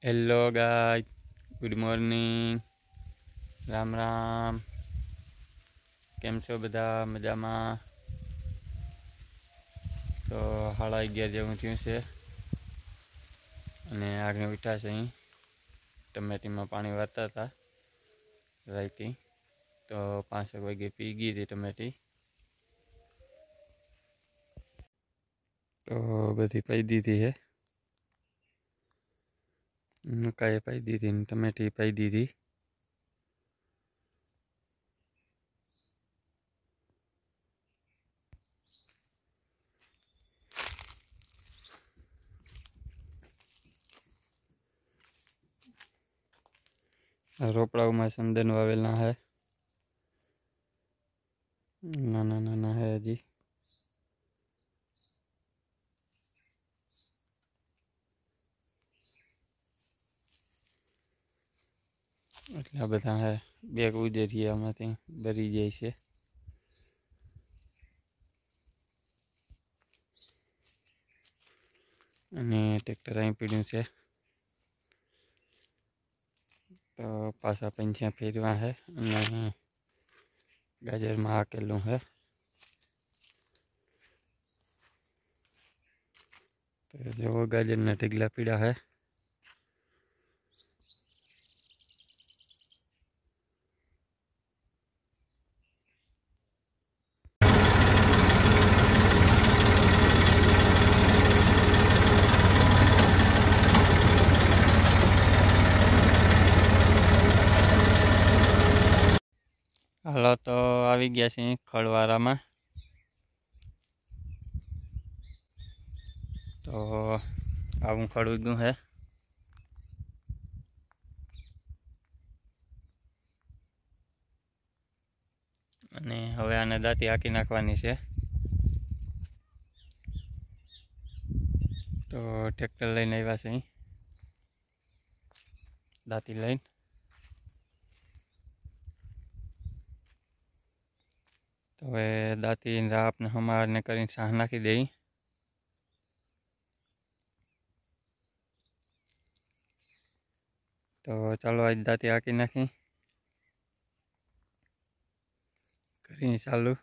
Hello guys, good morning, Ram Ram. केम छो बधा मजामां? तो 11:30 जेवुं थयुं छे अने आगे उठ्या छे। अहीं टमेटीमां पाणी वारता था राईती, तो 5 वागे पी गई थी टमेटी। तो बधी पाई दीधी है, मकाई पाई दी थी, टमेटी पाई दी थी। रोपड़ा में संदन वावेला है, नाना नाना है हजी। એટલા બધા है, બેગ ઉજેરીએ આમાંથી ભરી જાય છે। અને ટ્રેક્ટર અહીં પીડ્યું છે, તો પાછા પંચ્યા ફેરવા है અને ગાજરમાં હાકેલું है। तो जो गाजरना ढीगला पीड़ा है। हालो तो આવી ગયા છે ખળવારામાં। तो આવું ખળ ઉગ્યું है। અને હવે આને દાંતી હાંકી નાખવાની છે। તો ટ્રેક્ટર લઈને આવ્યા છે અહીં દાંતી લઈને। तो હવે દાંતી આપને હમારને કરીને સાહ નાખી દઈ। तो चलो आज दांती हांकी नाखी करी चालू।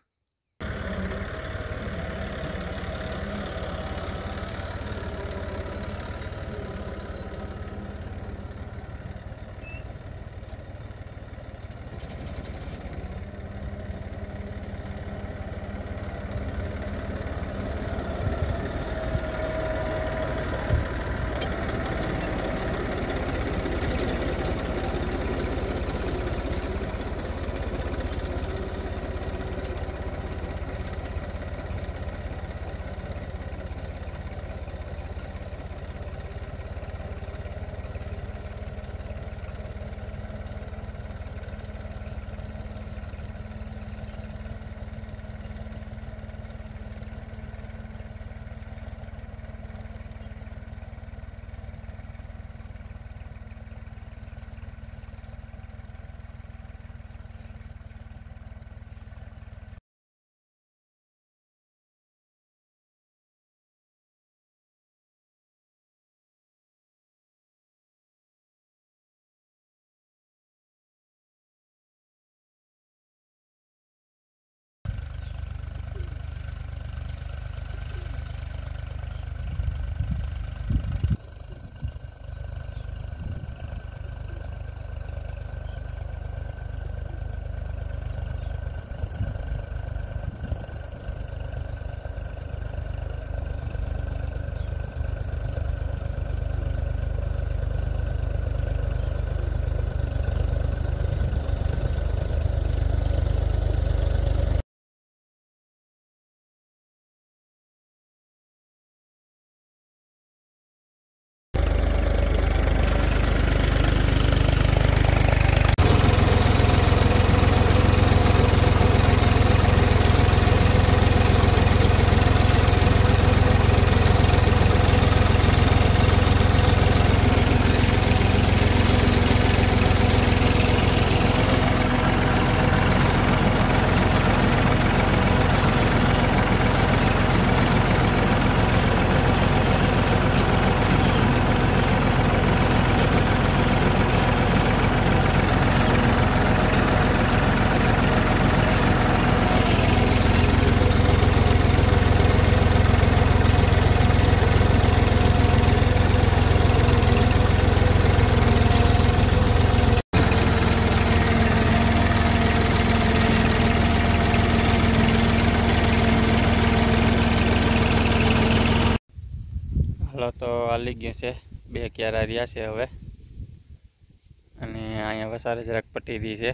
हाली गयुं छे, 2 क्यारा रह्या छे हवे। अने अहींया वसारे जराक पटी रही छे,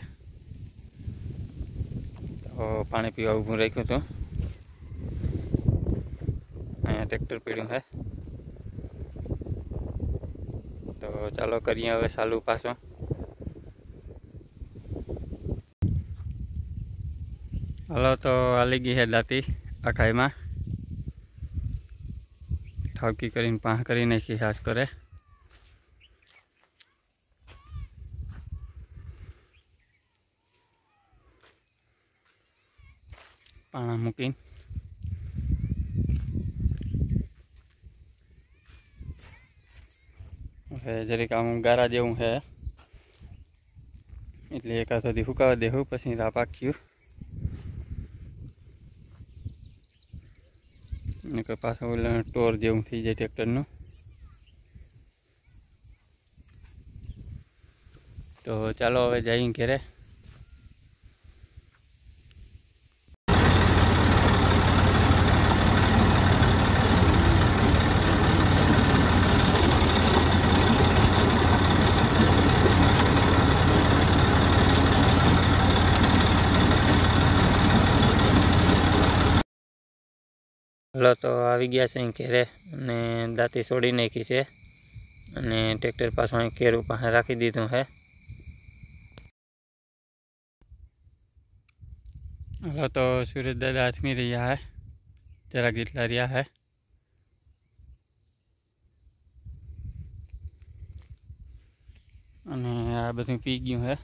तो पाणी पीवा ऊभुं राख्युं हतुं। अहींया ट्रेक्टर पड्युं है, तो चालो करीए हवे चालू पाछो। हलो तो हाली गई है दाती अखाई में, ठावकी करीने पाह करी नाखी हास करे। पाणा मूकीने हवे जरीक आम गारा जेवुं है, एटले एकाद सुधी हुकावा देहું, पछी रा पाक्युं ने के पाछो ओला टोर जेवुं थई जाय ट्रेक्टरनुं। तो चालो हवे जाईए घरे। हलो तो आई गया से घेरे ने दाती छोड़ी नाखी है अने ट्रेक्टर पाछो अहीं केरू पासे राखी दीधुं है। हलो तो सूरज दादा हाथमी रह्या है, जरा जेटला रह्या है। अने आ बधुं पी गयुं है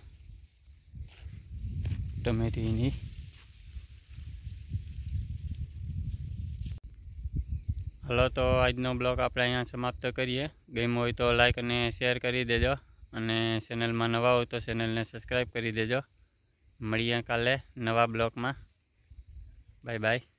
टमेटीनी। हलो तो आजनो ब्लॉग आपणे अहींया समाप्त करीए। गम्यो होय तो लाइक अने शेर करी देजो, अने चेनल में नवा हो तो चेनल ने सब्सक्राइब करी देजो। मळीए काले नवा ब्लॉग में। Bye bye.